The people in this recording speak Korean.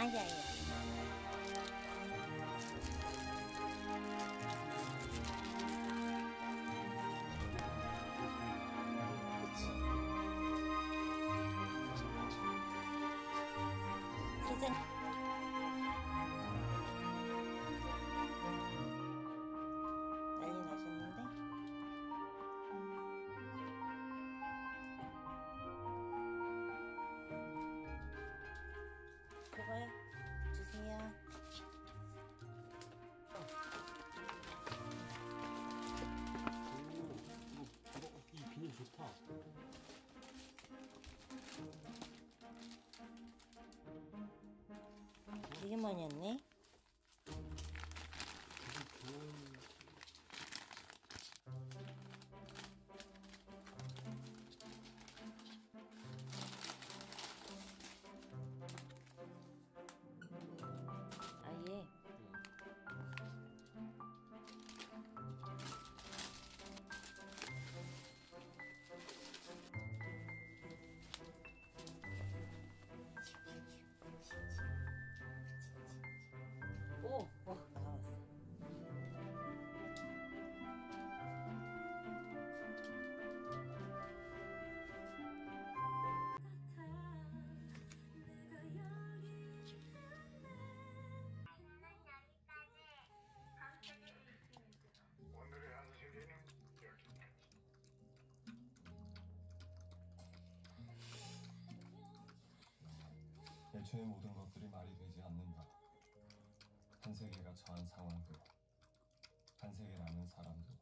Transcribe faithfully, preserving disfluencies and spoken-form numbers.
맞아요. 세상 난리 나셨는데? 그거요? 주세요. 오, 이거, 이거, 이 비닐 좋다. 되게 많이 왔네. 되게 좋은. 아예. 오, 와 나왔어. 오늘의 한식에는 여기까지. 애초에 모든 것들이 말이 되지 않는다. 한 세계가 처한 상황들, 한 세계라는 사람들,